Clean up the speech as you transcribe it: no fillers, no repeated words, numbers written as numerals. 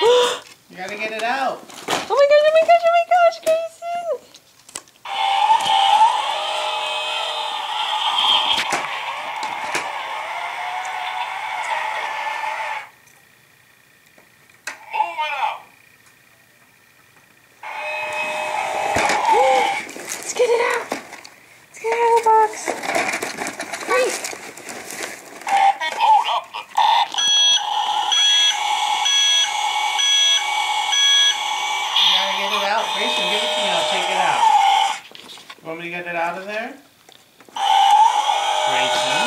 You gotta get it out. Oh my gosh, oh my gosh, oh my gosh, Grayson! Move it out. Let's get it out. Let's get it out of the box. Hurry. Load up the... You gotta get it out. Grayson, give it to me. I'll take it out. You want me to get it out of there? Grayson.